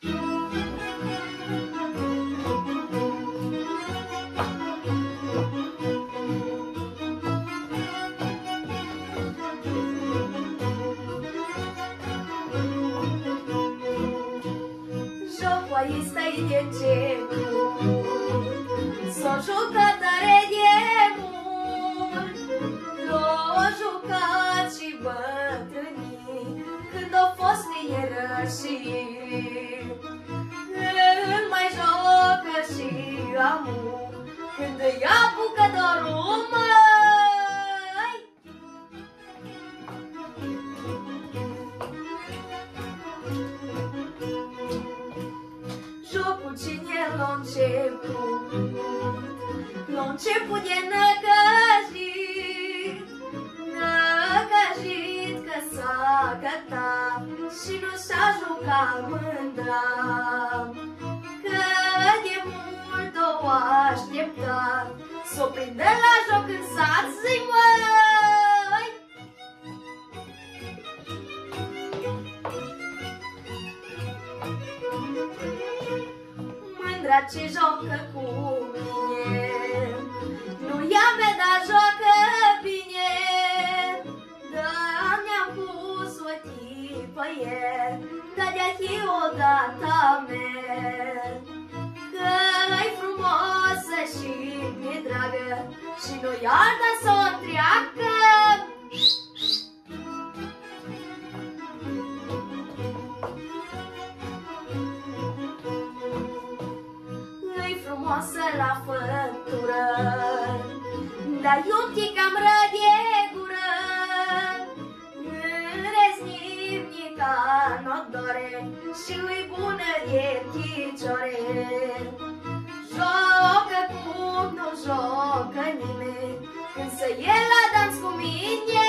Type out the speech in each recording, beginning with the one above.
Stai de gemul, s-o jucă tare de mult, l-o jucat și bătrânii când o fost tinerășii. Îl mai jocă și amul când îi apucă dorul, măi. Jocul cine l-a început de năcăjit, năcăjit că s-a cătat și nu s-a jucat mândra, că de mult o așteptat s-o prindă la joc în sat, zi măi! Mândra ce joacă cu mine, nu ia mea, dar joacă bine, dar mi-am pus o tipă ieri, că de-ahi odată mea, că-i frumoasă și mi-e dragă și nu iartă s-o întreacă. Frumoasă la făptură, dar iubti cam ră de gură, rezninica n-o dore și lui bună de picioare. Jocă cum nu jocă nimeni când să e la dans cu mine.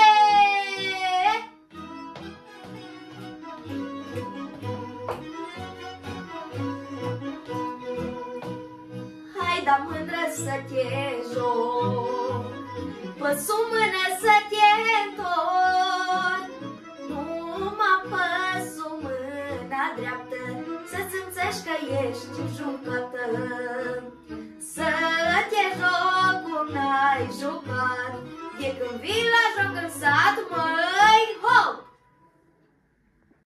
Da mândră să te joc, păs-o mână să te întorc, numai păs-o mâna dreaptă să-ți înțești că ești jucată. Să te joc cum n-ai jucat de când vii la joc în sat, măi.